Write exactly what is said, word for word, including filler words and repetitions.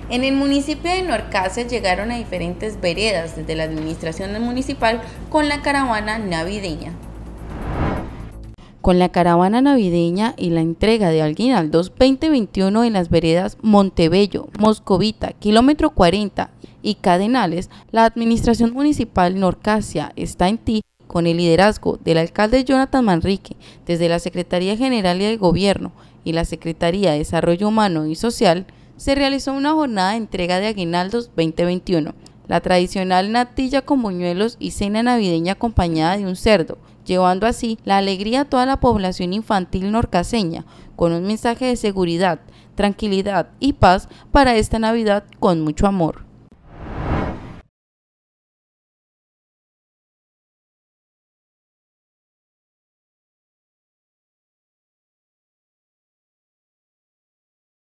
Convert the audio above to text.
En el municipio de Norcasia llegaron a diferentes veredas desde la administración municipal con la caravana navideña. Con la caravana navideña y la entrega de aguinaldos veinte veintiuno en las veredas Montebello, Moscovita, Kilómetro cuarenta y Cadenales, la administración municipal Norcasia está en ti con el liderazgo del alcalde Jonathan Manrique, desde la Secretaría General de Gobierno y la Secretaría de Desarrollo Humano y Social, se realizó una jornada de entrega de aguinaldos veinte veintiuno, la tradicional natilla con buñuelos y cena navideña acompañada de un cerdo, llevando así la alegría a toda la población infantil norcaseña, con un mensaje de seguridad, tranquilidad y paz para esta Navidad con mucho amor.